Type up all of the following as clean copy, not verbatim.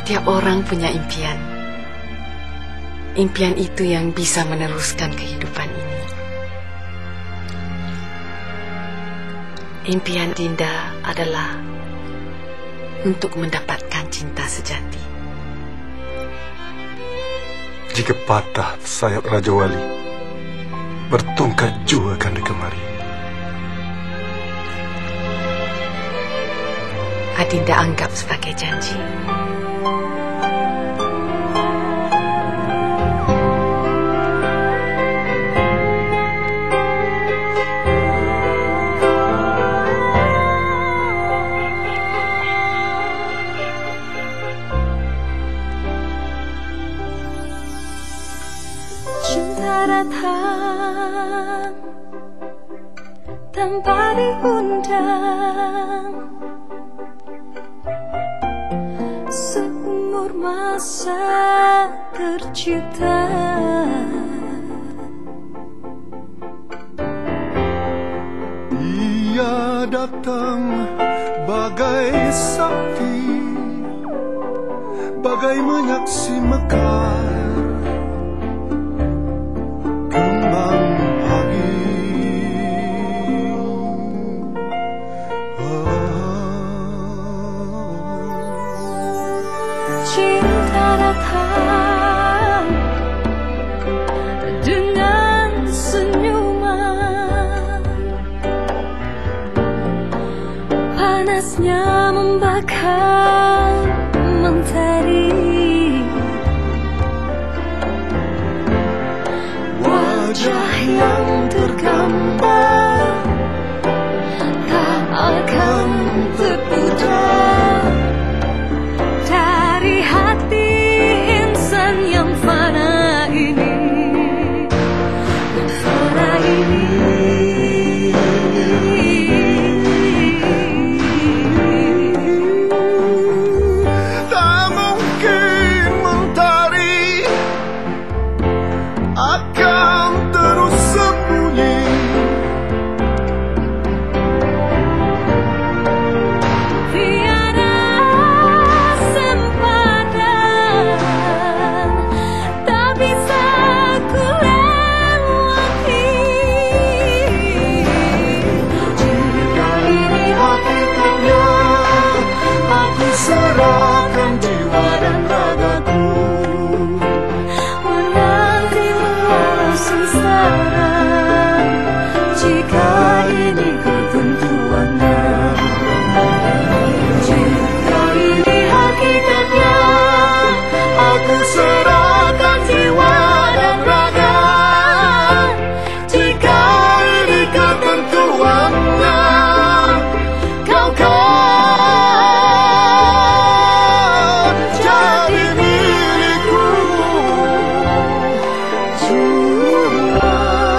Setiap orang punya impian. Impian itu yang bisa meneruskan kehidupan ini. Impian Dinda adalah untuk mendapatkan cinta sejati. Jika patah sayap Raja Wali, bertungkat jua akan kemari. Adinda anggap sebagai janji. Cinta datang tanpa diundang, seumur masa tercipta. Ia datang bagai sakti, bagai menyaksi mekar kembang pagi. Cinta datang dengan senyuman, panasnya membakar mentari. Wajah yang tergambar tak akan terputar dari hati insan yang fana ini, fana ini. Tak mungkin mentari akan terus sembunyi. Tiada sempadan, tak bisa ku lewati. Jika ini hakikatnya, Aku serahkan jiwa dan ragaku. menantimu walau sengsara. Jika ini ketentuannya, jika ini hakikatnya, Aku serahkan jiwa dan raga. jika Ini ketentuannya, kau kan jadi milikku semua.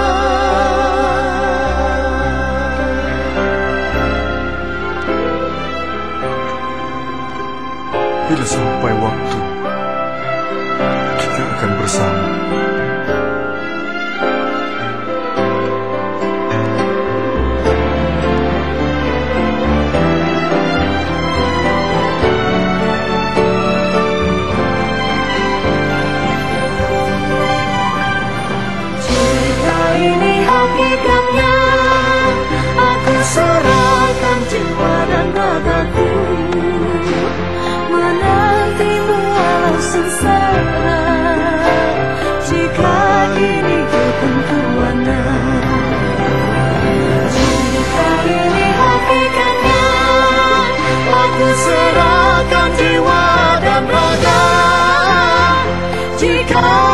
Bila sampai waktu kita akan bersama, jika ini hakikatnya, aku serahkan jiwa dan ragaku, menantimu walau sengsara. Jika ini ketentuannya, jika ini hakikatnya, aku serahkan jiwa dan raga. jika